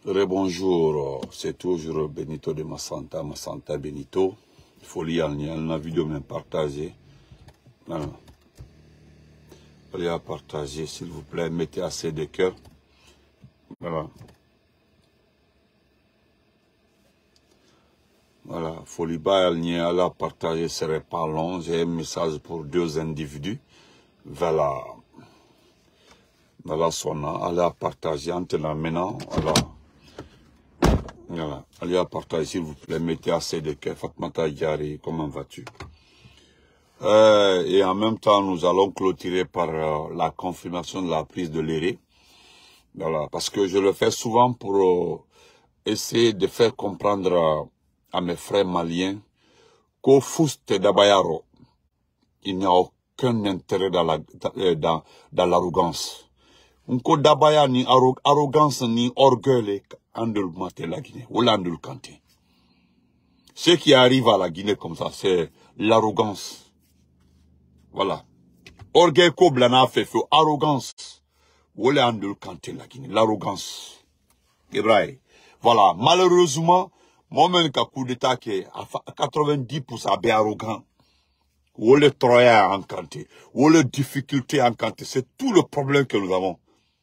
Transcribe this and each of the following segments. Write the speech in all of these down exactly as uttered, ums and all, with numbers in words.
Rebonjour, c'est toujours Benito de Massanta, Massanta Benito. Folie en lien, la vidéo même partagée. Voilà. Allez à partager, s'il vous plaît, mettez assez de cœur. Voilà. Voilà, Folie bas en lien, allez à partager, ce serait pas long. J'ai un message pour deux individus. Voilà. Voilà son nom, allez à partager, en te l'amenant. Voilà. Voilà. Allez à partager, s'il vous plaît, mettez assez de cœur. Fatmata Diari, comment vas-tu? Euh, et en même temps, nous allons clôturer par euh, la confirmation de la prise de l'Éré. Voilà, parce que je le fais souvent pour euh, essayer de faire comprendre euh, à mes frères maliens qu'au Fouste d'Abayaro, il n'y a aucun intérêt dans la dans, dans l'arrogance. Unko d'Abaya ni arrogance ni orgueil andul mate la Guinée ou l'andul kanté. Ce qui arrive à la Guinée comme ça, c'est l'arrogance. Voilà. Orgueil ko blana fait feu, arrogance. Ou l'andul kanté la Guinée, l'arrogance. Ibrahim. Voilà. Malheureusement, moi-même, qu'à coup d'état qui est à quatre-vingt-dix pour cent bien arrogant. Ou les troyens en kanté. Ou les difficultés en kanté. C'est tout le problème que nous avons.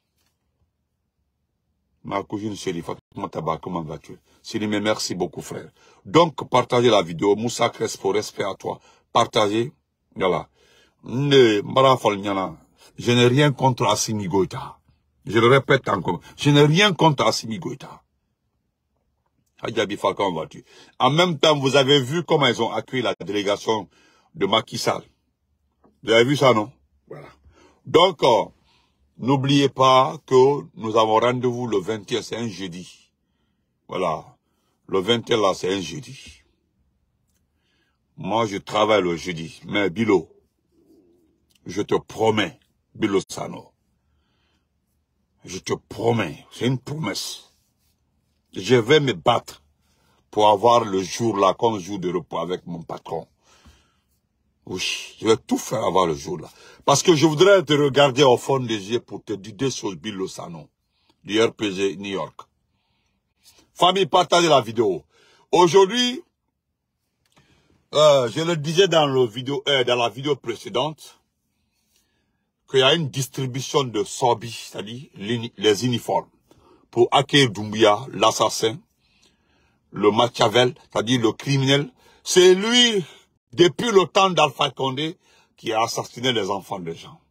Ma cousine chérie, Fatma Taba, comment vas-tu? Sylvie, merci beaucoup, frère. Donc, partagez la vidéo. Moussa Crespo, respect à toi. Partagez. Voilà. Je n'ai rien contre Assimi Goïta. Je le répète encore. Je n'ai rien contre Assimi Goïta. Hadjabi Fall, comment vas-tu? En même temps, vous avez vu comment ils ont accueilli la délégation de Macky Sall. Vous avez vu ça, non? Voilà. Donc, euh, n'oubliez pas que nous avons rendez-vous le vingt et un, c'est un jeudi. Voilà. Le vingt et un, là, c'est un jeudi. Moi, je travaille le jeudi. Mais Bilo, je te promets, Bilo Sano, je te promets, c'est une promesse. Je vais me battre pour avoir le jour-là comme jour de repos avec mon patron. Oui, je vais tout faire avoir le jour-là. Parce que je voudrais te regarder au fond des yeux pour te dire des choses, Bill Lozano, du R P G New York. Famille, partagez la vidéo. Aujourd'hui, euh, je le disais dans, le vidéo, euh, dans la vidéo précédente, qu'il y a une distribution de Sobi, c'est-à-dire les uniformes, pour accueillir Doumbouya, l'assassin, le Machiavel, c'est-à-dire le criminel. C'est lui, depuis le temps d'Alpha Condé, qui a assassiné les enfants des gens.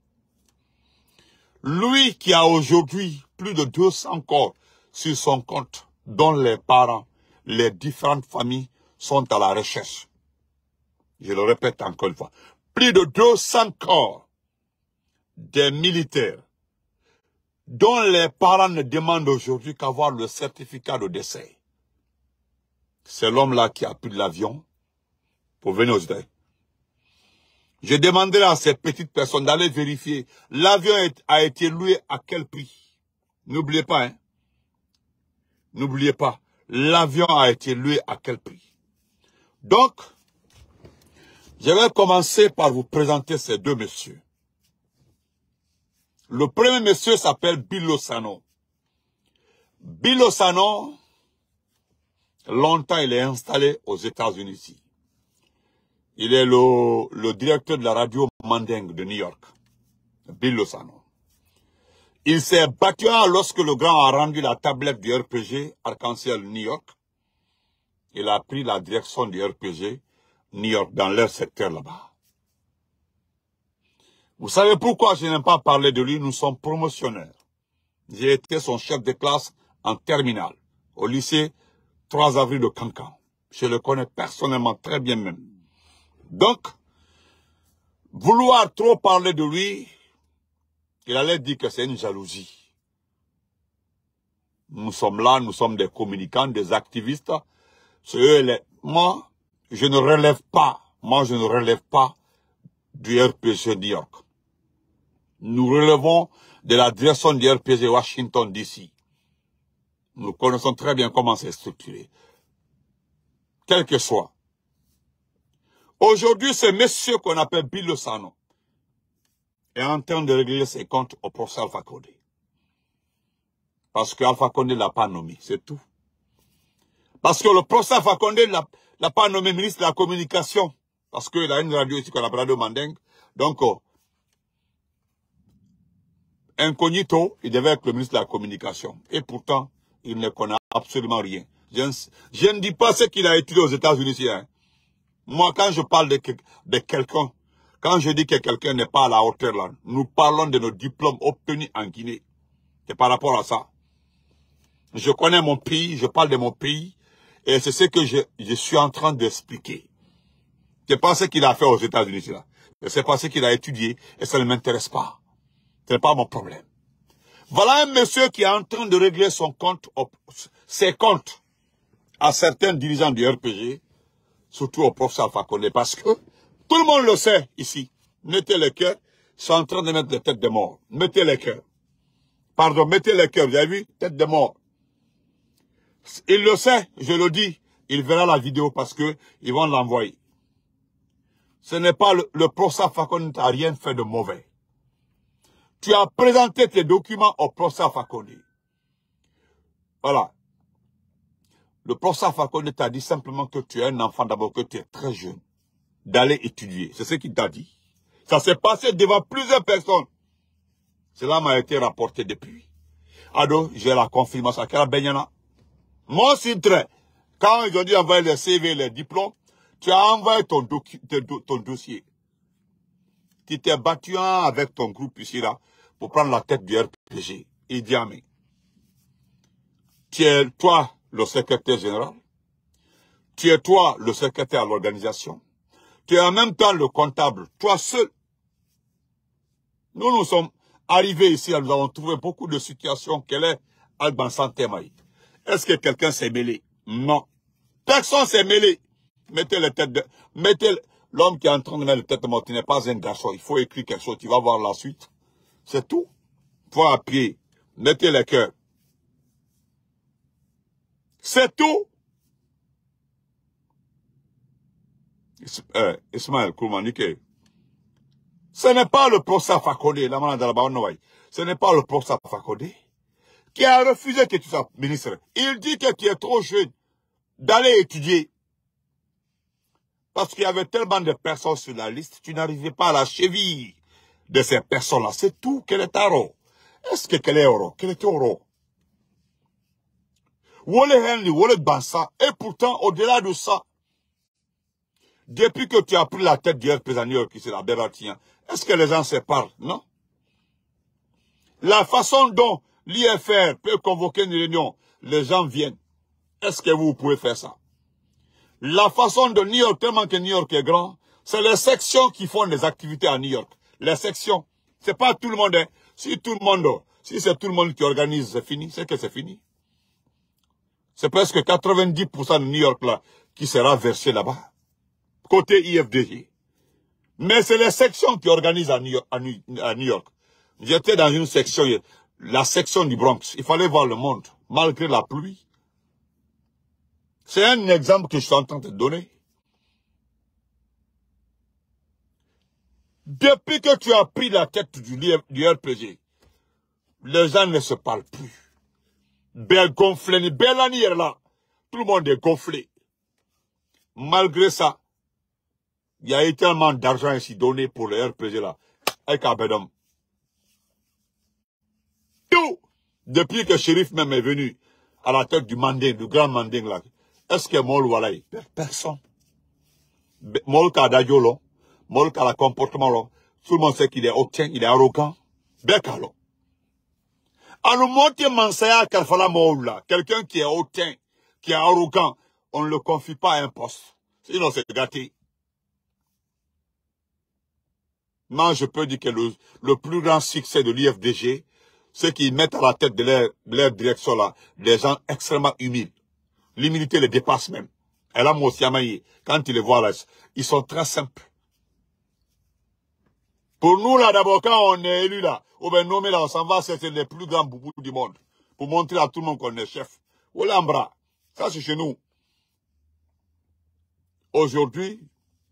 Lui qui a aujourd'hui plus de deux cents corps sur son compte, dont les parents, les différentes familles sont à la recherche. Je le répète encore une fois. Plus de deux cents corps des militaires, dont les parents ne demandent aujourd'hui qu'à avoir le certificat de décès. C'est l'homme-là qui a pris l'avion pour venir aux États-Unis. Je demanderai à ces petites personnes d'aller vérifier l'avion a été loué à quel prix. N'oubliez pas, hein. N'oubliez pas, l'avion a été loué à quel prix. Donc, je vais commencer par vous présenter ces deux messieurs. Le premier monsieur s'appelle Bill Lozano. Bill Lozano, longtemps il est installé aux États-Unis ici. Il est le, le directeur de la radio Mandingue de New York. Bill Lozano. Il s'est battu lorsque le grand a rendu la tablette du R P G Arc-en-Ciel New York. Il a pris la direction du R P G New York dans leur secteur là-bas. Vous savez pourquoi je n'aime pas parler de lui? Nous sommes promotionnaires. J'ai été son chef de classe en terminale au lycée trois avril de Cancan. Je le connais personnellement très bien même. Donc, vouloir trop parler de lui, il allait dire que c'est une jalousie. Nous sommes là, nous sommes des communicants, des activistes. Eux, les... Moi, je ne relève pas, moi je ne relève pas du R P G New York. Nous relevons de la direction du R P G Washington D C. Nous connaissons très bien comment c'est structuré. Quel que soit. Aujourd'hui, ce monsieur qu'on appelle Bill Lozano est en train de régler ses comptes au professeur Alpha Condé. Parce que Alpha Condé ne l'a pas nommé, c'est tout. Parce que le professeur Alpha Condé ne l'a pas nommé ministre de la communication. Parce qu'il a une radio ici qu'on appelle Radio Mandingue. Donc, oh, incognito, il devait être le ministre de la communication. Et pourtant, il ne connaît absolument rien. Je ne, je ne dis pas ce qu'il a étudié aux États-Unis. Hein. Moi, quand je parle de, de quelqu'un, quand je dis que quelqu'un n'est pas à la hauteur, là, nous parlons de nos diplômes obtenus en Guinée. C'est par rapport à ça. Je connais mon pays, je parle de mon pays, et c'est ce que je, je suis en train d'expliquer. C'est pas ce qu'il a fait aux États-Unis, là. C'est pas ce qu'il a étudié, et ça ne m'intéresse pas. Ce n'est pas mon problème. Voilà un monsieur qui est en train de régler son compte, ses comptes à certains dirigeants du R P G, surtout au professeur Alpha Condé, parce que tout le monde le sait ici. Mettez les cœurs, ils sont en train de mettre des têtes de mort. Mettez les cœurs. Pardon, mettez les cœurs, vous avez vu? Tête de mort. Il le sait, je le dis. Il verra la vidéo parce que ils vont l'envoyer. Ce n'est pas le, le professeur Alpha Condé qui n'a rien fait de mauvais. Tu as présenté tes documents au professeur Alpha Condé. Voilà. Le professeur Alpha Condé t'a dit simplement que tu es un enfant d'abord, que tu es très jeune. D'aller étudier. C'est ce qu'il t'a dit. Ça s'est passé devant plusieurs personnes. Cela m'a été rapporté depuis. Ado, j'ai la confirmation. Moi, c'est très. Quand ils ont dit envoyer les C V, les diplômes, tu as envoyé ton, ton dossier. Tu t'es battu avec ton groupe ici, là, pour prendre la tête du R P G. Idi Amin. Tu es, toi, le secrétaire général. Tu es, toi, le secrétaire à l'organisation. Tu es en même temps le comptable. Toi seul. Nous, nous sommes arrivés ici, là, nous avons trouvé beaucoup de situations. Quelle est Alban Santemaï? Est-ce que quelqu'un s'est mêlé? Non. Personne s'est mêlé. Mettez les têtes de... Mettez l'homme qui est en train de mettre les têtes de mort. Tu n'es pas un garçon. Il faut écrire quelque chose. Tu vas voir la suite. C'est tout. Il faut appuyer. Mettez les cœurs. C'est tout. Euh, Ismaël Koumanike. Ce n'est pas le professeur Alpha Condé. Ce n'est pas le professeur Alpha Condé qui a refusé que tu sois ministre. Il dit que tu es trop jeune d'aller étudier. Parce qu'il y avait tellement de personnes sur la liste, tu n'arrivais pas à la cheville de ces personnes-là. C'est tout. Quel est oro? Est-ce que quel est oro? Quel est oro? Wole Henry, Wole Bansa. Et pourtant, au-delà de ça, depuis que tu as pris la tête du R P G New York, c'est la Bératien, est-ce que les gens se parlent? Non. La façon dont l'I F R peut convoquer une réunion, les gens viennent. Est-ce que vous pouvez faire ça? La façon de New York, tellement que New York est grand, c'est les sections qui font des activités à New York. Les sections. C'est pas tout le monde. Hein. Si tout le monde, si c'est tout le monde qui organise, c'est fini. C'est que c'est fini. C'est presque quatre-vingt-dix pour cent de New York là qui sera versé là-bas. Côté I F D G. Mais c'est les sections qui organisent à New York. À New, à New York. J'étais dans une section, la section du Bronx. Il fallait voir le monde, malgré la pluie. C'est un exemple que je suis en train de te donner. Depuis que tu as pris la tête du, du R P G, les gens ne se parlent plus. Belle gonflée, belle année là. Tout le monde est gonflé. Malgré ça, il y a eu tellement d'argent ici donné pour le R P G là. Avec Abedom. Tout. Depuis que Shérif même est venu à la tête du Manding, du grand Manding là. Est-ce que Mol Walay? Personne. Mol Kadajolo, Mol Kala comportement là. Tout le monde sait qu'il est hautain, il est arrogant. Bekalo. Alors monter Mansaya Kalfala Moula, quelqu'un qui est hautain, qui est arrogant, on ne le confie pas à un poste. Sinon c'est gâté. Moi je peux dire que le, le plus grand succès de l'I F D G, c'est qu'ils mettent à la tête de leur, de leur direction là, des gens extrêmement humides. L'humilité les dépasse même. Elle a Mosiamaye. Quand tu les vois là, ils sont très simples. Pour nous là, d'abord, quand on est élu là, ou bien nommé là, on s'en va, c'est les plus grands boubous du monde. Pour montrer à tout le monde qu'on est chef. Olambra. Ça c'est chez nous. Aujourd'hui,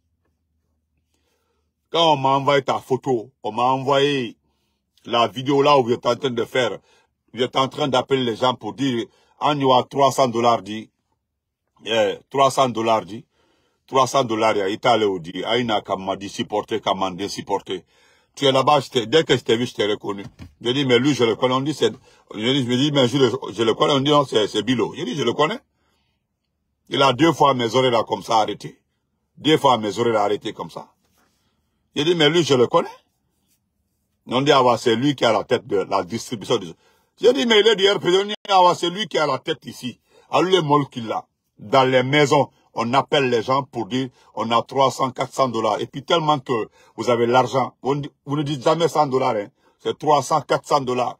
quand on m'a envoyé ta photo, on m'a envoyé la vidéo là où vous êtes en train de faire j'étais en train d'appeler les gens pour dire, en y a trois cents dollars dit, eh, trois cents dollars dit, trois cents dollars, il est allé au dit, Aïna m'a dit supporter, commandé, supporter. Tu es là-bas, dès que je t'ai vu, je t'ai reconnu. Je dis, mais lui, je le connais, on dit, c'est, je dis, je me dis, mais je le, je le connais, on dit, non, c'est Bilo. Je dis, je le connais. Il a deux fois mes oreilles là, comme ça, arrêté. Deux fois mes oreilles là, arrêté comme ça. Je dis, mais lui, je le connais. On dit, ah, c'est lui qui a la tête de la distribution. De... Je dis, mais il est du R P G, ah, c'est lui qui a la tête ici. À lui, les molles qu'il a. Dans les maisons, on appelle les gens pour dire, on a trois cents, quatre cents dollars. Et puis tellement que vous avez l'argent, vous, vous ne dites jamais cent dollars, hein. C'est trois cents, quatre cents dollars.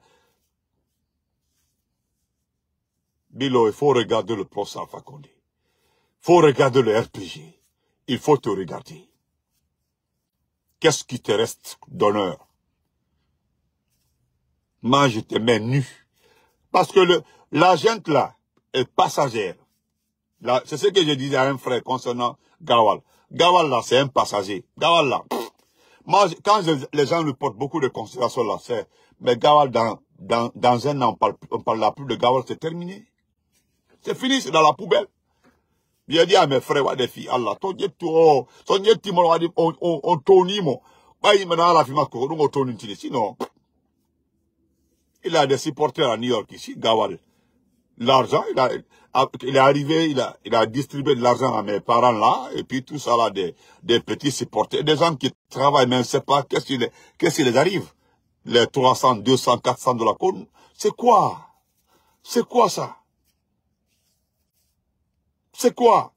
Bilo, il faut regarder le professeur Alpha Condé. Il faut regarder le R P G. Il faut te regarder. Qu'est-ce qui te reste d'honneur? Moi, je te mets nu. Parce que le, la gente là est passagère. C'est ce que je disais à un frère concernant Gawal. Gawal là, c'est un passager. Gawal là, pff, moi, quand je, les gens lui portent beaucoup de considération là, c'est, mais Gawal, dans, dans, dans un an, on parle, on parle plus de Gawal, c'est terminé. C'est fini, c'est dans la poubelle. J'ai dit à mes frères, ouais, des filles, Allah, ton dieu, ton dieu, on, on, on tourne, mon, bah, il m'a la fille, on tourne, sinon, il a des supporters à New York ici, Gawal. L'argent, il a, il est arrivé, il a, il a distribué de l'argent à mes parents là, et puis tout ça là, des, des petits supporters, des gens qui travaillent, mais on ne sait pas qu'est-ce qui les, qu'est-ce qui les arrive. Les trois cents, deux cents, quatre cents dollars, c'est quoi? C'est quoi ça? C'est quoi?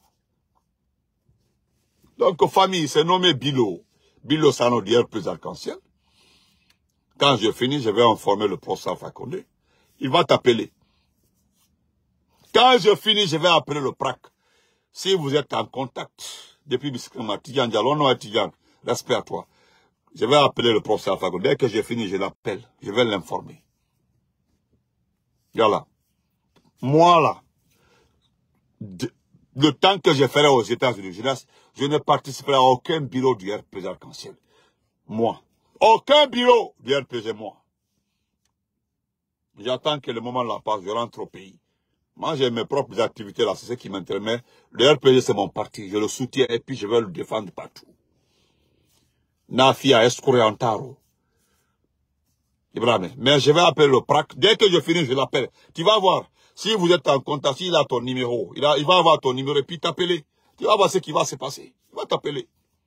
Donc, famille, c'est nommé Bilo. Bilo, ça nous dit plus arc-en-ciel. Quand je finis, je vais informer le professeur Alpha Condé. Il va t'appeler. Quand je finis, je vais appeler le P R A C. Si vous êtes en contact, depuis Biskama, Tidjan Diallo, non, Tidjan, respect à toi. Je vais appeler le professeur Alpha Condé. Dès que j'ai fini, je l'appelle. Je vais l'informer. Voilà. Moi, là, de, le temps que je ferai aux États-Unis, je, je ne participerai à aucun bureau du R P G Arc-en-Ciel. Moi. Aucun bureau du R P G, moi. J'attends que le moment là passe, je rentre au pays. Moi, j'ai mes propres activités là, c'est ce qui m'intéresse. Mais le R P G, c'est mon parti. Je le soutiens et puis je vais le défendre partout. Nafia, Escouré, Antaro. Ibrahim. Mais je vais appeler le P R A C. Dès que je finis, je l'appelle. Tu vas voir. Si vous êtes en contact, s'il a ton numéro, il, a, il va avoir ton numéro et puis t'appeler. Tu vas voir ce qui va se passer. Il va t'appeler.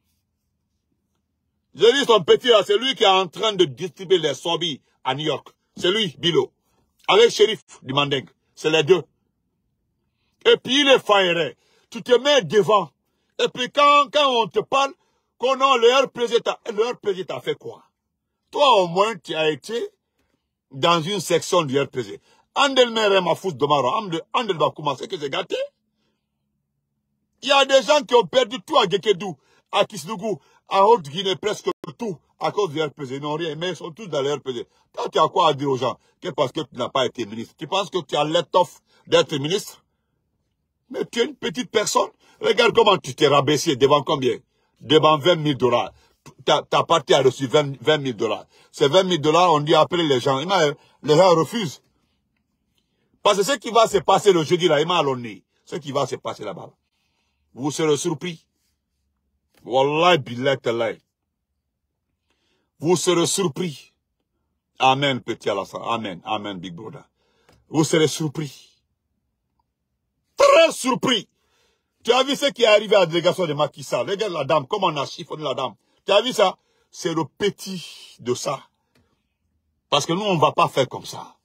Je dis son petit là, c'est lui qui est en train de distribuer les sobis à New York. C'est lui, Bilo. Avec Shérif du Manding. C'est les deux. Et puis il est faillé. Tu te mets devant. Et puis quand, quand on te parle, qu'on a le R P G, le R P G t'a fait quoi? Toi au moins tu as été dans une section du R P G. Andel mere ma fous de maro. Andel va commencer que c'est gâté. Il y a des gens qui ont perdu tout à Gekedou, à Kisdougou, à Haute-Guinée, presque tout, à cause du R P G. Ils n'ont rien, mais ils sont tous dans le R P G. Toi, tu as quoi à dire aux gens? Que parce que tu n'as pas été ministre. Tu penses que tu as l'étoffe d'être ministre? Mais tu es une petite personne. Regarde comment tu t'es rabaissé devant combien? Devant vingt mille dollars. Ta, ta partie a reçu vingt mille dollars. Ces vingt mille dollars, on dit appeler les gens. Les gens refusent. Parce que ce qui va se passer le jeudi là, il m'a allonné. Ce qui va se passer là-bas. Vous serez surpris. Wallahi billahi tallahi. Vous serez surpris. Amen, petit Alassane. Amen. Amen, big brother. Vous serez surpris. Très surpris. Tu as vu ce qui est arrivé à la délégation de Macky Sall. Regarde la dame, comment on a chiffonné la dame. Tu as vu ça? C'est le petit de ça. Parce que nous, on ne va pas faire comme ça.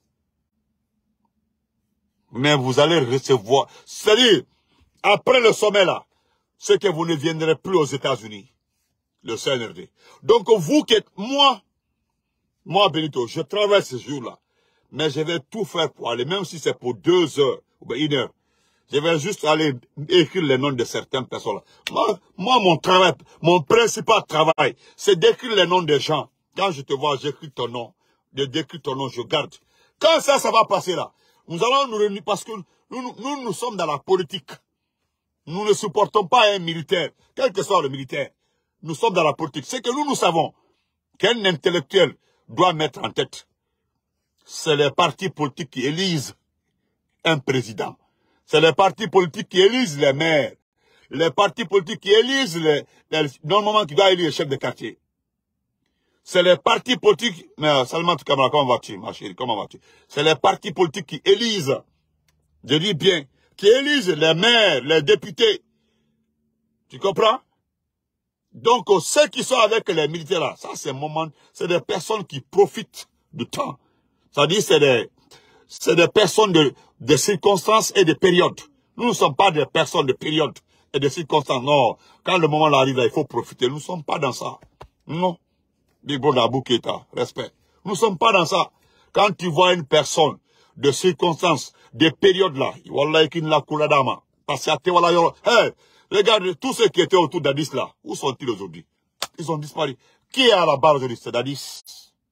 Mais vous allez recevoir. C'est-à-dire, après le sommet là, c'est que vous ne viendrez plus aux États-Unis. Le C N R D. Donc vous qui êtes, moi, moi Benito, je travaille ce jour-là. Mais je vais tout faire pour aller, même si c'est pour deux heures, ou une heure. Je vais juste aller écrire les noms de certaines personnes. Moi, moi mon travail, mon principal travail, c'est d'écrire les noms des gens. Quand je te vois, j'écris ton nom. Je décris ton nom, je garde. Quand ça, ça va passer là, nous allons nous réunir parce que nous, nous, nous sommes dans la politique. Nous ne supportons pas un militaire, quel que soit le militaire. Nous sommes dans la politique. C'est que nous, nous savons qu'un intellectuel doit mettre en tête. c'est les partis politiques qui élisent un président. C'est les partis politiques qui élisent les maires. Les partis politiques qui élisent les, les normalement qui doivent élire les chefs de quartier. C'est les partis politiques, mais Salman Kamara, comment vas-tu, ma chérie, comment vas-tu? C'est les partis politiques qui élisent, je dis bien, qui élisent les maires, les députés. Tu comprends? Donc, ceux qui sont avec les militaires là, ça c'est un moment, c'est des personnes qui profitent du temps. C'est-à-dire, c'est des, c'est des personnes de, de circonstances et de périodes. Nous ne sommes pas des personnes de période et de circonstances. Non, quand le moment arrive là, il faut profiter. Nous ne sommes pas dans ça. Non. Big Brother Abou Keïta, respect. Nous ne sommes pas dans ça. Quand tu vois une personne de circonstances, des périodes là, wallah qui ne la kouladama, parce que voilà, hey, regarde tous ceux qui étaient autour d'Addis là, où sont-ils aujourd'hui? Ils ont disparu. Qui est à la barre aujourd'hui? C'est d'Addis.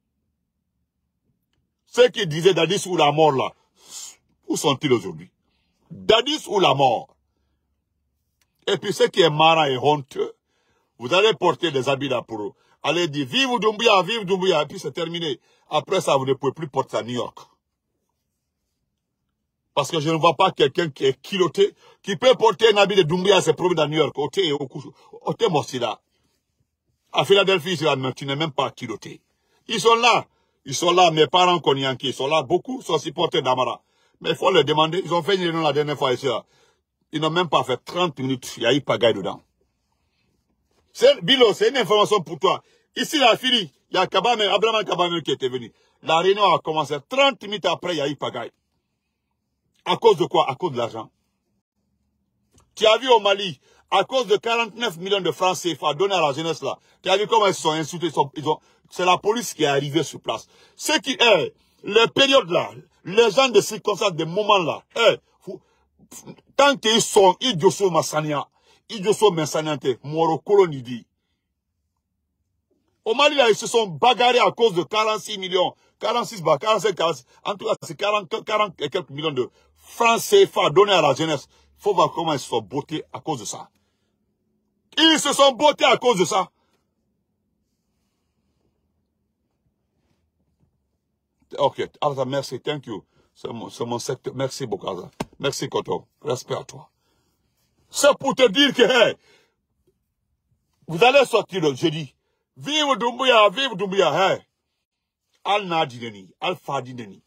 Ceux qui disaient d'Addis ou la mort là, où sont-ils aujourd'hui? D'Addis ou la mort? Et puis ce qui est marrant et honteux, vous allez porter des habits là pour eux. Allez dire, vive Doumbouya, vive Doumbouya, et puis c'est terminé. Après ça, vous ne pouvez plus porter ça à New York. Parce que je ne vois pas quelqu'un qui est culotté, qui peut porter un habit de Doumbouya et se promener à New York. Au thé, au couche, au thé, là. À Philadelphie, tu n'es même pas culotté. Ils sont là. Ils sont là, mes parents Konyanki, ils sont là. Beaucoup sont supporters d'Amara. Mais il faut leur demander. Ils ont fait une réunion la dernière fois ici. Là. Ils n'ont même pas fait trente minutes. Il y a eu pagaille dedans. Bilo, c'est une information pour toi. Ici, la fille, il y a Kabame, Abraham Kabame qui était venu. La réunion a commencé trente minutes après, il y a eu pagaille. À cause de quoi? À cause de l'argent. Tu as vu au Mali, à cause de quarante-neuf millions de francs C F A donnés à la jeunesse là, tu as vu comment ils se sont insultés, ils sont, ils ont, c'est la police qui est arrivée sur place. Ce qui est, les périodes là, les gens de circonstances, des moments là, hey, vous, tant qu'ils sont, ils sont massania, ils sont massaniante, moro colonidi. Au Mali là, ils se sont bagarrés à cause de quarante-six millions, quarante-six, quarante-cinq, quarante-six, en tout cas, c'est quarante, quarante et quelques millions de francs C F A donnés à la jeunesse. Il faut voir comment ils se sont bottés à cause de ça. Ils se sont bottés à cause de ça. Ok, Alza, merci, thank you. C'est mon, mon secteur. Merci beaucoup, Alza. Merci, Koto. Respect à toi. C'est pour te dire que, hey, vous allez sortir le jeudi. Vive Doumbouya, vive Doumbouya, hey. Al Nadineni, Al Fadineni.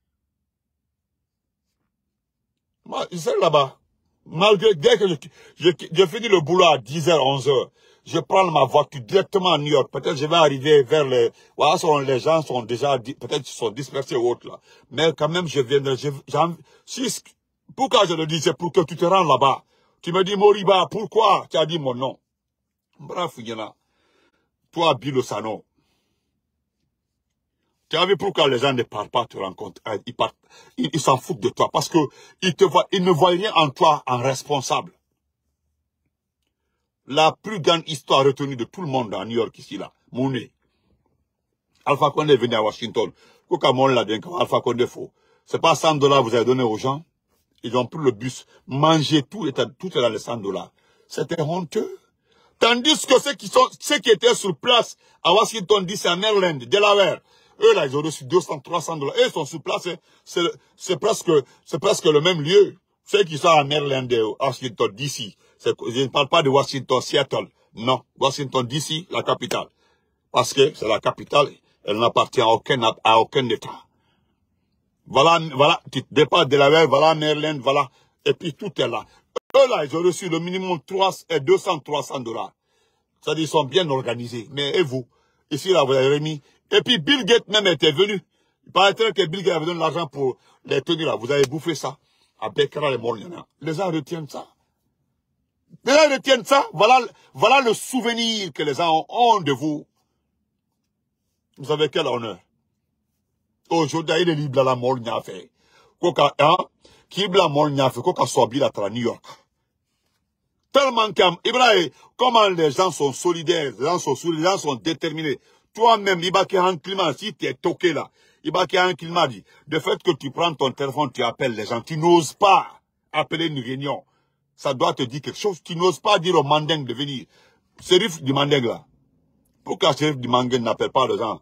Moi, je sais là-bas. Malgré, dès que je, je, je finis le boulot à dix heures, onze heures, je prends ma voiture directement à New York. Peut-être je vais arriver vers les, voilà, les gens sont déjà, peut-être ils sont dispersés ou autres là. Mais quand même, je viendrai, je, si, pourquoi je le dis, c'est pour que tu te rends là-bas. Tu me dis, Moriba, pourquoi? Tu as dit mon nom. Bref, Yana. Toi, Bilo Sano. Tu as vu pourquoi les gens ne parlent pas te rencontrer, ils partent, ils, ils s'en foutent de toi parce que ils te voient, ils ne voient rien en toi en responsable. La plus grande histoire retenue de tout le monde à New York ici là, Mouné. Alpha Condé est venu à Washington. Alpha Condé faux. C'est pas cent dollars vous avez donné aux gens. Ils ont pris le bus, mangé tout, tout est dans les cent dollars. C'était honteux. Tandis que ceux qui sont, ceux qui étaient sur place à Washington D C, à Maryland, Delaware, eux, là, ils ont reçu deux cents, trois cents dollars. Eux, ils sont sur place. C'est presque, c'est presque le même lieu. Ceux qui sont à Maryland, Washington, D C. Je ne parle pas de Washington, Seattle. Non. Washington, D C, la capitale. Parce que c'est la capitale. Elle n'appartient à aucun, à aucun État. Voilà, voilà. Tu dépasses Delaware, voilà Maryland, voilà. Et puis tout est là. Eux, là, ils ont reçu le minimum trois, deux cents, trois cents dollars. C'est-à-dire, ils sont bien organisés. Mais, et vous? Ici, là, vous avez remis. Et puis Bill Gates même était venu. Il paraîtrait que Bill Gates avait donné l'argent pour les tenir là. Vous avez bouffé ça. À Bekara les Moriana. Les gens retiennent ça. Les gens retiennent ça. Voilà, voilà le souvenir que les gens ont de vous. Vous savez quel honneur. Aujourd'hui, il est libre à la Moriana fait. Koka, hein? Qui est la Moriana fait. Koka soit à New York. Tellement qu'Ibrahim, comment les gens sont solidaires, les gens sont solidaires, les gens sont déterminés. Toi-même, il va qu'il y a un climat, si tu es toqué là, il va qu'il y a un climat dit, de fait que tu prends ton téléphone, tu appelles les gens, tu n'oses pas appeler une réunion. Ça doit te dire quelque chose, tu n'oses pas dire au Mandeng de venir. Shérif du Mandeng là. Pourquoi Shérif du Mandeng n'appelle pas les gens?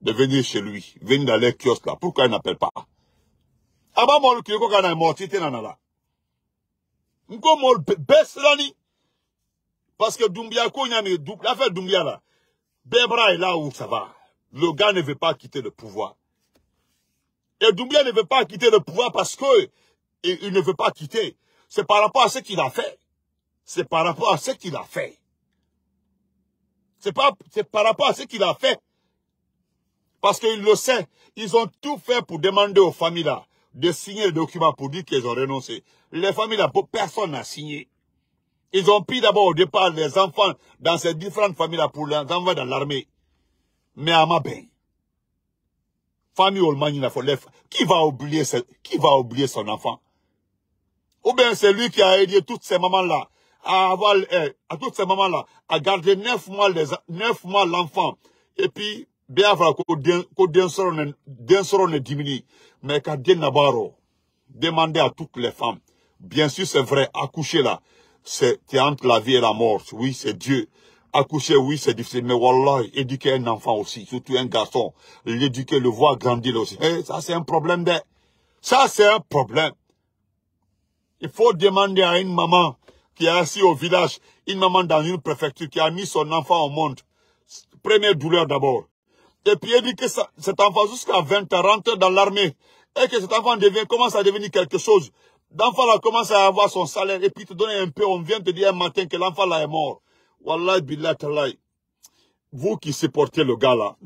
de venir chez lui, venir dans les kiosques là. Pourquoi il n'appelle pas? Aba mol ki ko kana mortité nanala. Nko mol best lani. Parce que Doumbia ko nyami l'affaire Doumbia là. Bebra est là où ça va. Le gars ne veut pas quitter le pouvoir. Et Doumbia ne veut pas quitter le pouvoir parce que il, il ne veut pas quitter. C'est par rapport à ce qu'il a fait. C'est par rapport à ce qu'il a fait. C'est pas, c'est par rapport à ce qu'il a fait. Parce qu'il le sait. Ils ont tout fait pour demander aux familles là de signer le document pour dire qu'ils ont renoncé. Les familles là, personne n'a signé. Ils ont pris d'abord au départ les enfants dans ces différentes familles là pour les envoyer dans l'armée. Mais à ma ben. Famille Olmani, qui va oublier, qui va oublier son enfant? Ou bien c'est lui qui a aidé toutes ces mamans-là à avoir, eh, à toutes ces mamans-là, à garder neuf mois les, neuf mois l'enfant. Et puis, bien avant qu'on ne diminue. Mais qu'à Nabaro, demander à toutes les femmes. Bien sûr, c'est vrai, accoucher là, c'est entre la vie et la mort. Oui, c'est Dieu. Accoucher, oui, c'est difficile. Mais wallah, éduquer un enfant aussi, surtout un garçon, l'éduquer, le voir grandir aussi. Eh, ça, c'est un problème de... Ça, c'est un problème. Il faut demander à une maman qui est assise au village, une maman dans une préfecture qui a mis son enfant au monde. Première douleur d'abord. Et puis éduquer cet enfant jusqu'à vingt ans, rentre dans l'armée. Et que cet enfant devient, commence à devenir quelque chose. L'enfant là commence à avoir son salaire et puis te donner un peu, on vient te dire un matin que l'enfant là est mort. Wallahi billah talai. Vous qui supportez le gars là,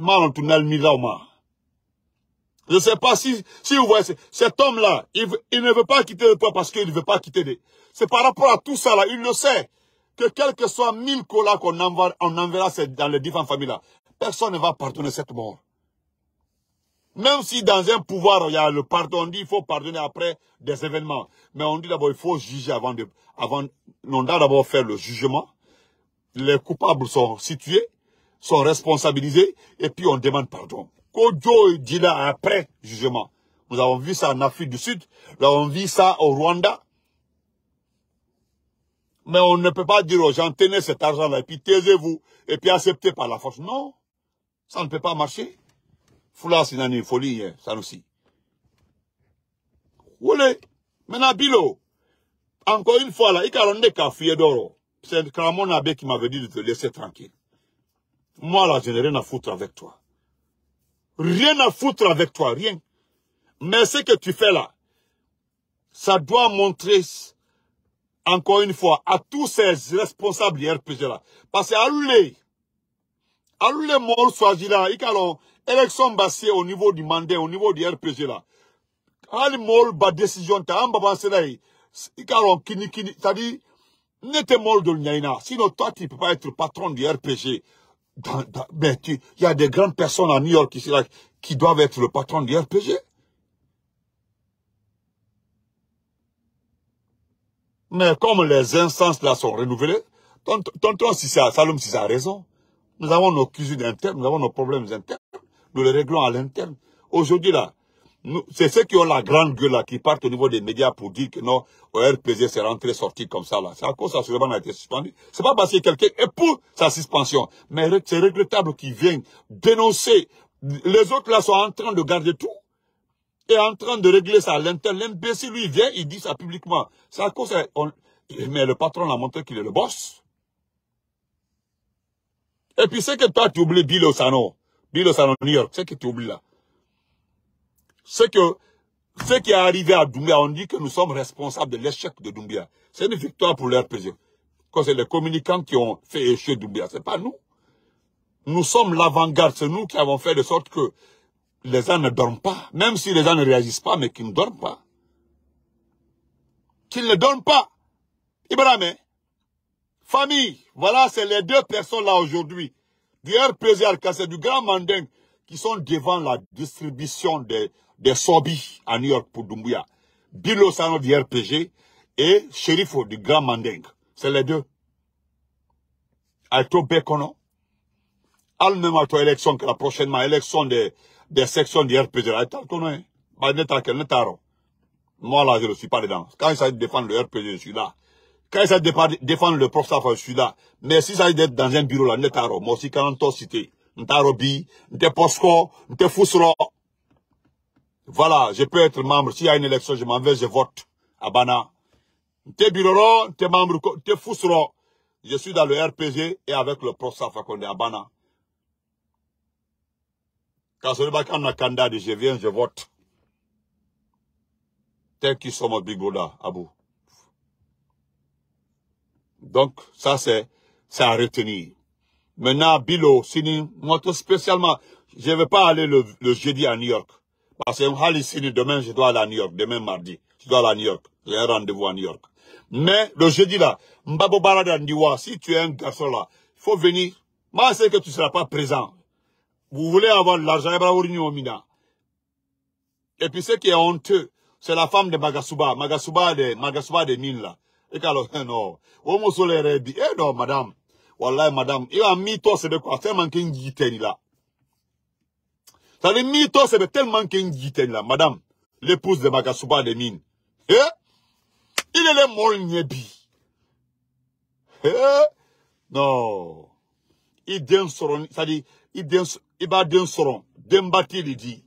je ne sais pas si, si vous voyez, cet homme-là, il, il ne veut pas quitter le pouvoir parce qu'il ne veut pas quitter les... C'est par rapport à tout ça là, il le sait. Que quel que soit mille colas qu'on enverra, on enverra dans les différentes familles là, personne ne va pardonner cette mort. Même si dans un pouvoir, il y a le pardon, on dit il faut pardonner après des événements. Mais on dit d'abord, il faut juger avant de... Avant, on doit d'abord faire le jugement. Les coupables sont situés, sont responsabilisés, et puis on demande pardon. Kojo dit là après jugement. Nous avons vu ça en Afrique du Sud, nous avons vu ça au Rwanda. Mais on ne peut pas dire aux gens, tenez cet argent-là, et puis taisez-vous, et puis acceptez par la force. Non, ça ne peut pas marcher. Foula, c'est une folie, hein, ça aussi. Oulé, maintenant, Bilo, encore une fois là, il y a un café d'or. C'est Kramon Abbé qui m'avait dit de te laisser tranquille. Moi là, je n'ai rien à foutre avec toi. Rien à foutre avec toi, rien. Mais ce que tu fais là, ça doit montrer, encore une fois, à tous ces responsables du R P G là. Parce que à l'oué, à l'oué mol soaji là, il y a une élection basée au niveau du mandat, au niveau du R P G là. À l'mol ba décision, t'as un babansé là, il y a un kini kini, c'est-à-dire, n'était mol de l'Nyaïna. Sinon, toi, tu ne peux pas être patron du R P G. Dans, dans, mais il y a des grandes personnes à New York qui, là, qui doivent être le patron du R P G. Mais comme les instances là sont renouvelées, tonton Sissa, Saloum Sissa a raison. Nous avons nos cuisines internes, nous avons nos problèmes internes. Nous les réglons à l'interne. Aujourd'hui là, c'est ceux qui ont la grande gueule là, qui partent au niveau des médias pour dire que non, au R P G c'est rentré, sorti comme ça là. C'est à cause ça, Suleiman a été suspendu. C'est pas parce que quelqu'un est pour sa suspension. Mais c'est regrettable qu'ils viennent dénoncer. Les autres là sont en train de garder tout. Et en train de régler ça à l'interne. L'imbécile lui vient, il dit ça publiquement. C'est à cause ça. On... Mais le patron a montré qu'il est le boss. Et puis c'est que toi tu oublies Bill Osano. Bill Osano New York, c'est que tu oublies là. C'est que ce qui est arrivé à Doumbia, on dit que nous sommes responsables de l'échec de Doumbia. C'est une victoire pour l'R P G. Quand c'est les communicants qui ont fait échouer Doumbia, c'est pas nous. Nous sommes l'avant-garde, c'est nous qui avons fait de sorte que les gens ne dorment pas. Même si les gens ne réagissent pas, mais qu'ils ne dorment pas. Qu'ils ne dorment pas. Ibrahim, famille, voilà, c'est les deux personnes là aujourd'hui. Du R P G Alcacé, du Grand Manding, qui sont devant la distribution des, des Sobi à New York pour Doumbia. Bill Osano du R P G et Shérifo du Grand Manding. C'est les deux. Aito Bekono. Al même à toi élection que la prochaine élection des, des sections du R P G. Aito Bekono. Moi là, je ne suis pas dedans. Quand il s'agit de défendre le R P G, je suis là. Quand il s'agit de défendre le professeur, je suis là. Mais si ça s'agit d'être dans un bureau là, Netaro, moi aussi, quand on t'a cité, Ntarobi, Nte Posco, Nte Fousro. Voilà, je peux être membre. S'il y a une élection, je m'en vais, je vote. Abana. Nte Biroro, Nte membre, Nte Fousro. Je suis dans le R P G et avec le professeur Fakonde Abana. Quand ce n'est pas quand on a candidat, je viens, je vote. Tel qu'ils sont mon bigoda, Abou. Donc, ça c'est à retenir. Maintenant, Bilo, Sini, moi tout spécialement, je ne vais pas aller le, le jeudi à New York. Parce que Hali Sini, demain, je dois aller à New York. Demain, mardi, je dois aller à New York. J'ai un rendez-vous à New York. Mais le jeudi là, Mbabo Barada Ndiwa, si tu es un garçon là, il faut venir. Moi, je sais que tu ne seras pas présent. Vous voulez avoir de l'argent, et puis ce qui est honteux, c'est la femme de Magasuba, Magasuba de, Magasuba de mine là. Et alors, non, Omo Sole Rebi, eh non, madame, Wallah, madame, il a mis toi, c'est de quoi, tellement qu'il y a là. Ça veut mis toi, c'est de tellement qu'il y a là, madame, l'épouse de Magasuba de mine. Eh? Il est le mol nyebi. Eh? Non. Il donne son, ça dit, il donne, il va donner son, d'embâtir, il dit.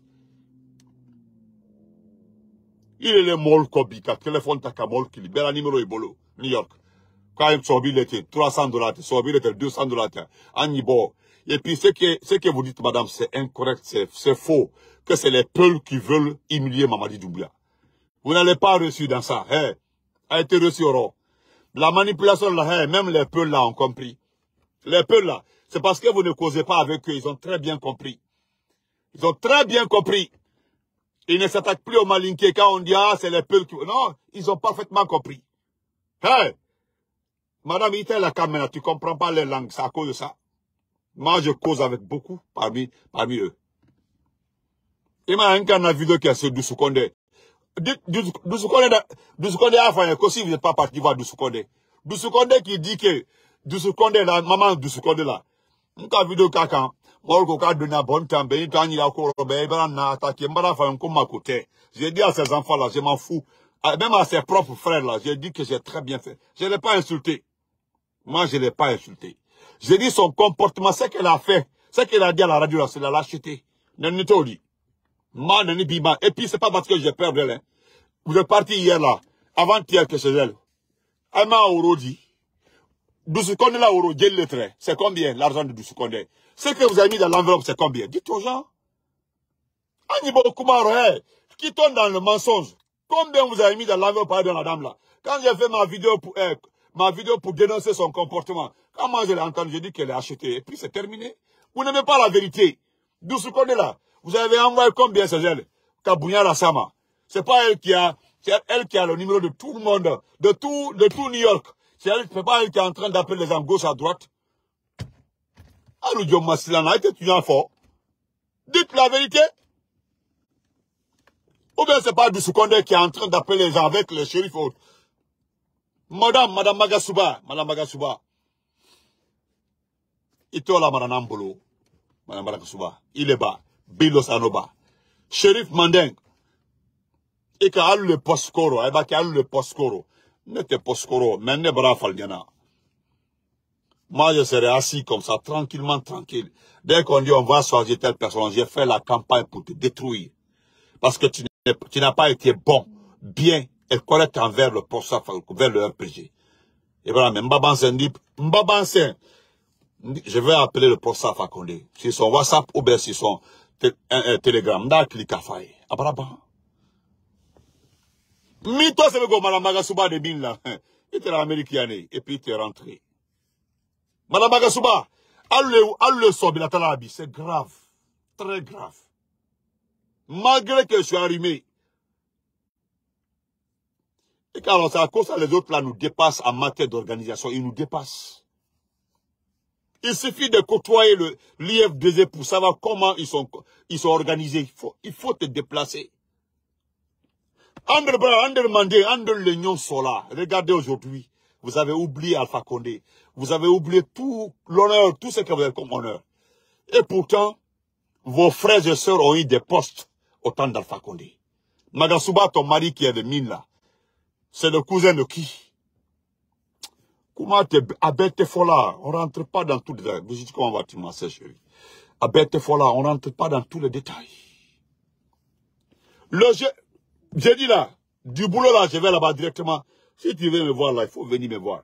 Il est le mol kobi, ka téléphone ta kamol kili, bela numéro ebolo, New York. Quand il sobi l'été, trois cents dollars, sobi l'été, deux cents dollars, anibo. Et puis, ce que, ce que vous dites, madame, c'est incorrect, c'est faux. Que c'est les peuls qui veulent humilier Mamadi Doumbouya. Vous n'allez pas reçu dans ça, hein. A été reçu au rond. La manipulation là, hein, même les peuls là ont compris. Les peuls là, c'est parce que vous ne causez pas avec eux, ils ont très bien compris. Ils ont très bien compris. Ils ne s'attaquent plus aux malinqués quand on dit, ah, c'est les peuples qui... Non, ils ont parfaitement compris. Hey! Madame Ita la caméra, tu comprends pas les langues, c'est à cause de ça. Moi, je cause avec beaucoup parmi, parmi eux. Il m'a un cas dans la vidéo qui est sur Doussoukonde. Doussoukonde, Doussoukonde a fait un coup si vous n'êtes pas parti voir Doussoukonde. Doussoukonde qui dit que Doussoukonde, la maman Doussoukonde là, une cas vidéo caca. Moi, je vais donner un bon temps, ben, quand il y a encore, ben, il va attaquer, il va faire un coup à côté. J'ai dit à ces enfants-là, je m'en fous. Même à ses propres frères-là, j'ai dit que j'ai très bien fait. Je ne l'ai pas insulté. Moi, je ne l'ai pas insulté. J'ai dit son comportement, ce qu'elle a fait, ce qu'elle a dit à la radio, c'est la lâcheté. Moi, et puis, c'est pas parce que j'ai peur d'elle. Hein. Vous êtes parti hier là, avant-hier que chez elle. Elle m'a dit, Doussoukonde là, euro, j'ai le trait. C'est combien l'argent de Doussoukonde? Ce que vous avez mis dans l'enveloppe, c'est combien? Dites aux gens. Anibo Kumaro, qui tombe dans le mensonge. Combien vous avez mis dans l'enveloppe par de la dame là? Quand j'ai fait ma vidéo pour eh, ma vidéo pour dénoncer son comportement, quand moi je l'ai entendu, j'ai dit qu'elle est achetée. Et puis c'est terminé. Vous n'aimez pas la vérité. Doussoukonde là, vous avez envoyé combien c'est elle? Kabouya Rassama. C'est pas elle qui a, c'est elle qui a le numéro de tout le monde, de tout, de tout New York. C'est elle, c'est pas elle qui est en train d'appeler les gens gauche à droite. Alou Massilana, étudiant fort. Dites la vérité. Ou bien c'est pas Doussoukonde qui est en train d'appeler les gens avec les shérifs autres. Madame, Madame Magasuba, Madame Magasuba. Itola Madame Mbolo, Madame Magasuba. Il est bas. Bilo Sanoba. Shérif Mandeng. Et qu'il a le post-coro, et qu'il a le post-coro. N'était post-coro, mais ne bras faldiana. Moi, je serais assis comme ça, tranquillement, tranquille. Dès qu'on dit on va choisir telle personne, j'ai fait la campagne pour te détruire. Parce que tu n'as pas été bon, bien et correct envers le professeur, vers le R P G. Et voilà, mais Mbabansen dit, Mbabansen, je vais appeler le professeur Fakonde. Sur son WhatsApp ou bien sur son Telegram. N'a cliqué à faire. Abraba. Mito c'est le go, Madame Magasuba de Bin là. Il était américain et puis il est rentré. Madame Magasuba, elle le sort, c'est grave. Très grave. Malgré que je suis arrimé. Et quand c'est à cause ça, les autres là nous dépassent en matière d'organisation. Ils nous dépassent. Il suffit de côtoyer le l'I F D Z pour savoir comment ils sont, ils sont organisés. Il faut, il faut te déplacer. Andre Bra, Andre Mandé, Andre Lénion Sola. Regardez aujourd'hui. Vous avez oublié Alpha Condé. Vous avez oublié tout l'honneur, tout ce que vous avez comme honneur. Et pourtant, vos frères et sœurs ont eu des postes au temps d'Alpha Condé. Magasuba, ton mari qui est de mine là, c'est le cousin de qui? Comment t'es abête fola? On rentre pas dans tout les... Vous dites comment va-tu, ma sœur chérie? à Bête-Fola, on rentre pas dans tous les détails. Le j'ai dit là, du boulot là, je vais là-bas directement. Si tu veux me voir là, il faut venir me voir.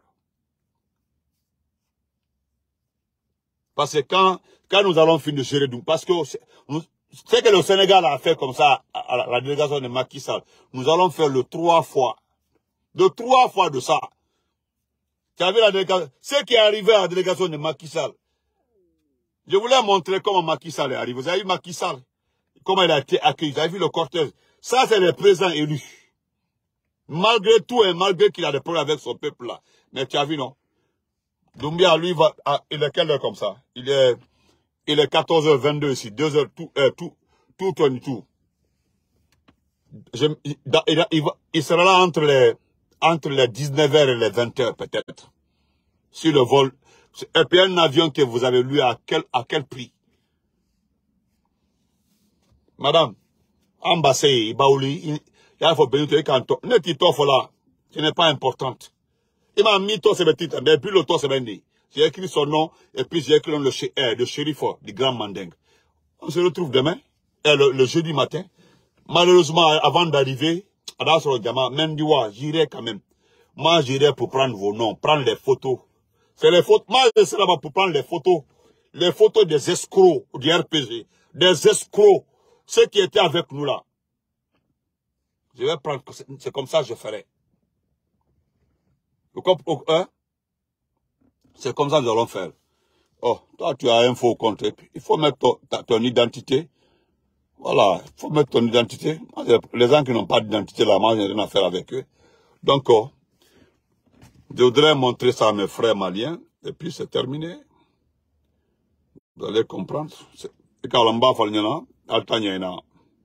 Parce que quand, quand nous allons finir de gérer, parce que c'est que le Sénégal a fait comme ça à la, la délégation de Macky Sall, nous allons faire le trois fois. De trois fois de ça. Tu as vu la délégation, ce qui est arrivé à la délégation de Macky Sall. Je voulais montrer comment Macky Sall est arrivé. Vous avez vu Macky Sall, comment il a été accueilli. Vous avez vu le cortège. Ça, c'est le président élu. Malgré tout et malgré qu'il a des problèmes avec son peuple là. Mais tu as vu, non? Doumbia, lui, va, ah, il est quelle heure comme ça? Il est, il est quatorze heures vingt-deux ici, deux heures, tout, euh, tout, tout, tout, tout. Je, il, il, il, va, il sera là entre les, entre les dix-neuf heures et les vingt heures peut-être. Sur le vol. Et puis un avion que vous avez lu à quel, à quel prix? Madame, ambassade, Baouli, il faut bénir le canton. Ne t'y là, ce n'est pas importante. Il m'a mis ton titre, mais puis le ton c'est béni. J'ai écrit son nom, et puis j'ai écrit le, le, le shérif du Grand Manding. On se retrouve demain, et le, le jeudi matin. Malheureusement, avant d'arriver, à sur le diamant, Mendiwa, j'irai quand même. Moi, j'irai pour prendre vos noms, prendre les photos. C'est les photos. Moi, je serai là-bas pour prendre les photos. Les photos des escrocs du R P G. Des escrocs. Ceux qui étaient avec nous là. Je vais prendre, c'est comme ça que je ferai. Hein? C'est comme ça que nous allons faire. Oh, toi, tu as un faux compte. Il faut mettre ton, ta, ton identité. Voilà, il faut mettre ton identité. Les gens qui n'ont pas d'identité là, moi, je n'ai rien à faire avec eux. Donc, oh, je voudrais montrer ça à mes frères maliens. Et puis, c'est terminé. Vous allez comprendre. Et quand on va faire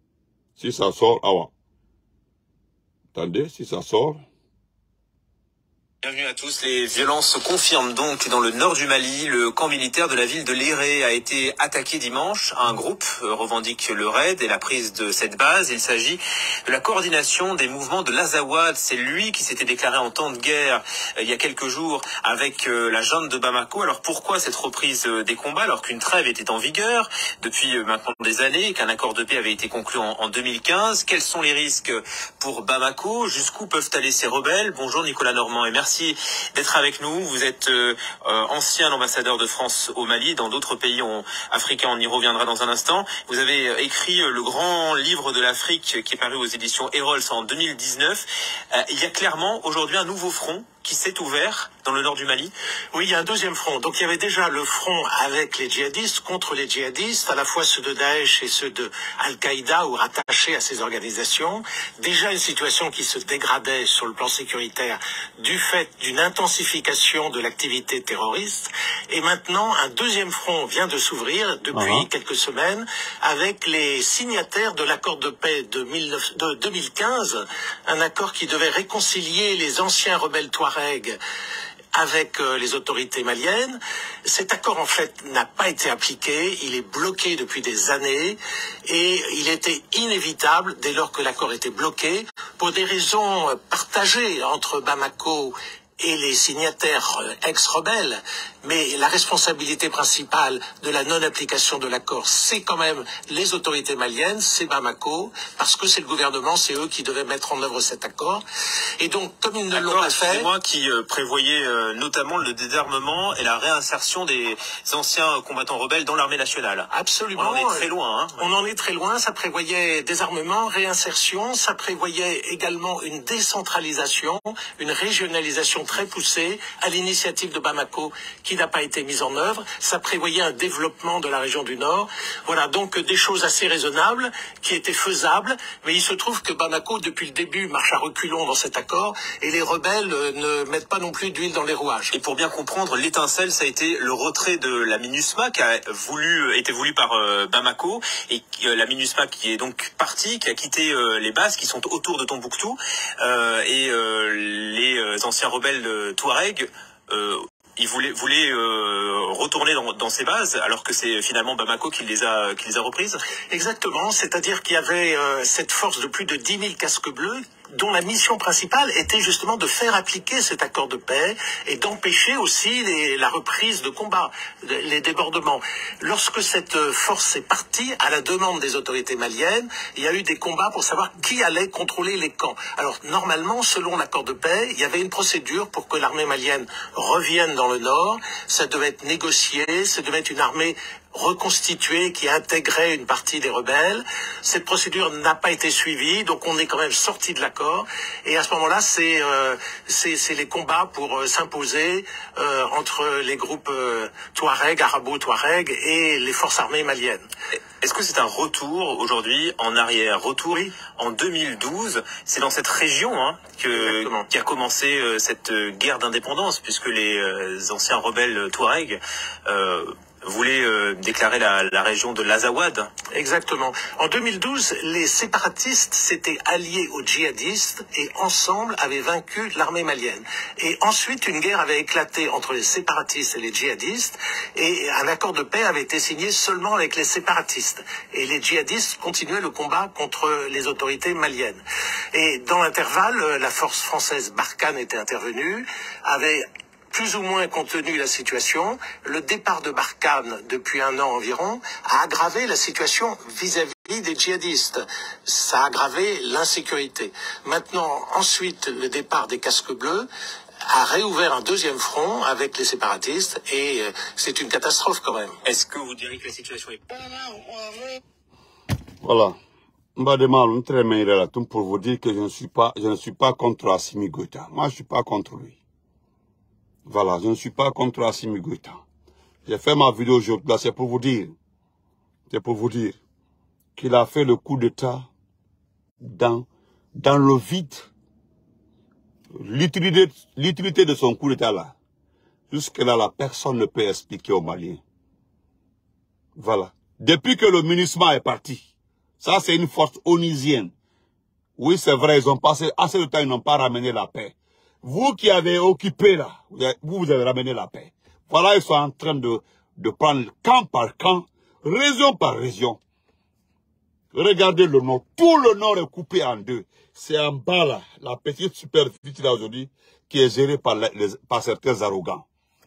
si ça sort, ah ouais. Attendez, si ça sort. Bienvenue à tous. Les violences se confirment donc dans le nord du Mali. Le camp militaire de la ville de Léré a été attaqué dimanche. Un groupe revendique le raid et la prise de cette base. Il s'agit de la coordination des mouvements de l'Azawad. C'est lui qui s'était déclaré en temps de guerre il y a quelques jours avec la junte de Bamako. Alors pourquoi cette reprise des combats alors qu'une trêve était en vigueur depuis maintenant des années et qu'un accord de paix avait été conclu en, en deux mille quinze? Quels sont les risques pour Bamako? Jusqu'où peuvent aller ces rebelles? Bonjour Nicolas Normand et merci. Merci d'être avec nous. Vous êtes euh, ancien ambassadeur de France au Mali, dans d'autres pays on, africains, on y reviendra dans un instant. Vous avez écrit euh, le grand livre de l'Afrique qui est paru aux éditions Errols en deux mille dix-neuf. Euh, il y a clairement aujourd'hui un nouveau front qui s'est ouvert dans le nord du Mali. Oui, il y a un deuxième front. Donc il y avait déjà le front avec les djihadistes, contre les djihadistes, à la fois ceux de Daesh et ceux de Al-Qaïda ou rattachés à ces organisations. Déjà une situation qui se dégradait sur le plan sécuritaire du fait d'une intensification de l'activité terroriste. Et maintenant, un deuxième front vient de s'ouvrir depuis uh-huh. quelques semaines avec les signataires de l'accord de paix de, mille neuf, de deux mille quinze, un accord qui devait réconcilier les anciens rebelles touaregs avec euh, les autorités maliennes. Cet accord, en fait, n'a pas été appliqué. Il est bloqué depuis des années et il était inévitable, dès lors que l'accord était bloqué, pour des raisons partagées entre Bamako et les signataires ex-rebelles, mais la responsabilité principale de la non-application de l'accord, c'est quand même les autorités maliennes, c'est Bamako, parce que c'est le gouvernement, c'est eux qui devaient mettre en œuvre cet accord. Et donc, comme ils ne l'ont pas fait... C'est moi qui euh, prévoyais euh, notamment le désarmement et la réinsertion des anciens combattants rebelles dans l'armée nationale. Absolument. On en est très loin. Hein. On en est très loin, ça prévoyait désarmement, réinsertion, ça prévoyait également une décentralisation, une régionalisation très poussée à l'initiative de Bamako qui n'a pas été mise en œuvre. Ça prévoyait un développement de la région du Nord. Voilà, donc des choses assez raisonnables qui étaient faisables, mais il se trouve que Bamako, depuis le début, marche à reculons dans cet accord et les rebelles ne mettent pas non plus d'huile dans les rouages. Et pour bien comprendre, l'étincelle, ça a été le retrait de la MINUSMA qui a voulu, été voulu par euh, Bamako et euh, la MINUSMA qui est donc partie, qui a quitté euh, les bases qui sont autour de Tombouctou euh, et euh, les euh, anciens rebelles de Touareg euh, ils voulaient, voulaient euh, retourner dans, dans ces bases, alors que c'est finalement Bamako qui les a, qui les a reprises. Exactement, c'est-à-dire qu'il y avait euh, cette force de plus de dix mille casques bleus dont la mission principale était justement de faire appliquer cet accord de paix et d'empêcher aussi les, la reprise de combat, les débordements. Lorsque cette force est partie, à la demande des autorités maliennes, il y a eu des combats pour savoir qui allait contrôler les camps. Alors normalement, selon l'accord de paix, il y avait une procédure pour que l'armée malienne revienne dans le nord. Ça devait être négocié, ça devait être une armée reconstituée qui intégrait une partie des rebelles. Cette procédure n'a pas été suivie, donc on est quand même sorti de l'accord. Et à ce moment-là, c'est euh, c'est c'est les combats pour euh, s'imposer euh, entre les groupes euh, Touareg, arabo-Touareg et les forces armées maliennes. Est-ce que c'est un retour aujourd'hui en arrière, retour oui. En deux mille douze? C'est dans cette région hein, que qui a commencé euh, cette guerre d'indépendance, puisque les euh, anciens rebelles Touareg euh, voulait euh, déclarer la, la région de l'Azawad. Exactement. En deux mille douze, les séparatistes s'étaient alliés aux djihadistes et ensemble avaient vaincu l'armée malienne. Et ensuite, une guerre avait éclaté entre les séparatistes et les djihadistes et un accord de paix avait été signé seulement avec les séparatistes. Et les djihadistes continuaient le combat contre les autorités maliennes. Et dans l'intervalle, la force française Barkhane était intervenue, avait plus ou moins contenu la situation. Le départ de Barkhane, depuis un an environ, a aggravé la situation vis-à-vis des djihadistes. Ça a aggravé l'insécurité. Maintenant, ensuite, le départ des casques bleus a réouvert un deuxième front avec les séparatistes et euh, c'est une catastrophe quand même. Est-ce que vous direz que la situation est... Voilà. Mbadema, très meilleur pour vous dire que je ne suis pas, je ne suis pas contre Assimi Goïta. Moi, je ne suis pas contre lui. Voilà, je ne suis pas contre Assimi Goïta. J'ai fait ma vidéo aujourd'hui, là, c'est pour vous dire, c'est pour vous dire qu'il a fait le coup d'État dans, dans le vide. L'utilité, l'utilité de son coup d'État là, jusque-là, la personne ne peut expliquer aux Maliens. Voilà. Depuis que le MINUSMA est parti, ça c'est une force onisienne. Oui, c'est vrai, ils ont passé assez de temps, ils n'ont pas ramené la paix. Vous qui avez occupé là, vous, vous avez ramené la paix. Voilà, ils sont en train de, de prendre camp par camp, région par région. Regardez le nord. Tout le nord est coupé en deux. C'est en bas là, la petite superficie là aujourd'hui, qui est gérée par, les, par certains arrogants.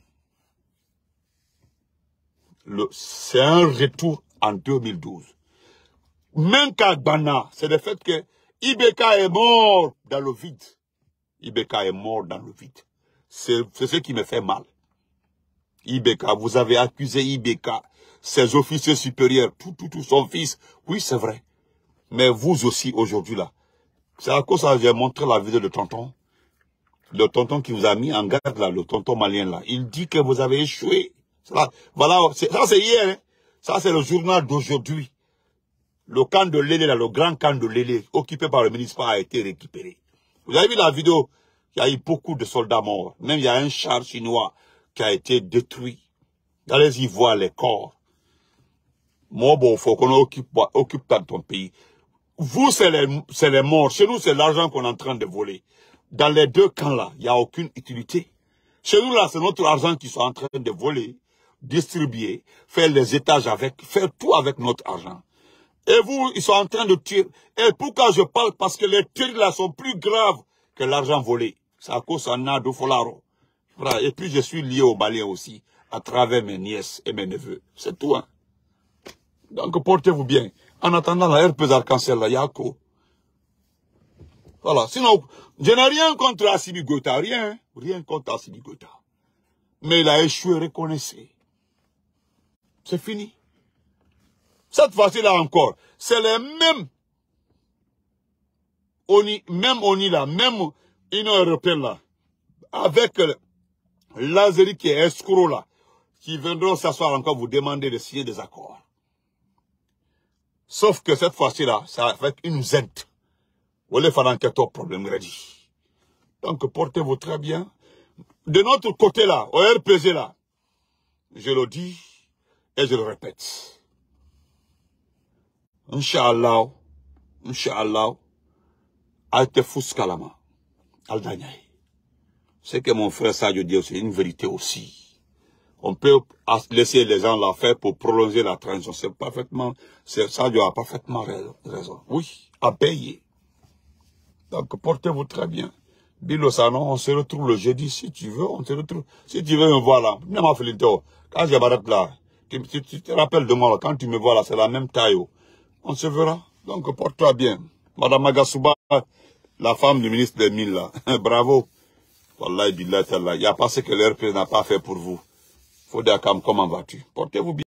C'est un retour en deux mille douze. Même qu'à Ghana, c'est le fait que Ibeka est mort dans le vide. Ibeka est mort dans le vide. C'est ce qui me fait mal. Ibeka, vous avez accusé Ibeka, ses officiers supérieurs, tout, tout, tout, son fils. Oui, c'est vrai. Mais vous aussi, aujourd'hui, là, c'est à cause ça que j'ai montré la vidéo de tonton. Le tonton qui vous a mis en garde, là, le tonton malien, là. Il dit que vous avez échoué. Là, voilà, ça c'est hier, hein. Ça c'est le journal d'aujourd'hui. Le camp de Lélé, là, le grand camp de Lélé, occupé par le ministre, a été récupéré. Vous avez vu la vidéo? Il y a eu beaucoup de soldats morts. Même il y a un char chinois qui a été détruit. Allez-y voir les corps. Moi, bon, il faut qu'on occupe, occupe dans ton pays. Vous, c'est les, c'est les morts. Chez nous, c'est l'argent qu'on est en train de voler. Dans les deux camps-là, il n'y a aucune utilité. Chez nous, là, c'est notre argent qu'ils sont en train de voler, distribuer, faire les étages avec, faire tout avec notre argent. Et vous, ils sont en train de tuer. Et pourquoi je parle? Parce que les tirs là sont plus graves que l'argent volé. C'est à cause de Nado Folaro. Et puis je suis lié au Maliens aussi, à travers mes nièces et mes neveux. C'est tout, hein. Donc portez-vous bien. En attendant la herpès arc-en-ciel, là, Yako. Voilà. Sinon, je n'ai rien contre Assimi Goïta, rien. Rien contre Assimi Goïta. Mais il a échoué, reconnaissez. C'est fini. Cette fois-ci là encore, c'est les mêmes ONI, même ONI là, même Union européenne là, avec l'Algérie qui est escroc là, qui viendront s'asseoir encore vous demander de signer des accords. Sauf que cette fois-ci là, ça va être une zente. Vous allez faire un problème ready. Donc portez-vous très bien. De notre côté là, au R P G là, je le dis et je le répète. Inch'Allah, Inch'Allah, Alte Fouskalama, Aldanyay. C'est que mon frère Sadio dit, c'est une vérité aussi. On peut laisser les gens la faire pour prolonger la transition. C'est parfaitement, Sadio a parfaitement raison. Oui, à payer. Donc, portez-vous très bien. Bilo Sano, on se retrouve le jeudi, si tu veux, on se retrouve. Si tu veux me voir là, quand j'arrête là, tu, tu, tu te rappelles de moi là, quand tu me vois là, c'est la même taille. On se verra. Donc, porte-toi bien. Madame Magasuba, la femme du ministre des Mines là, bravo. Wallahi, billah, il n'y a pas ce que l'R P n'a pas fait pour vous. Faut dire, comment vas-tu? Portez-vous bien.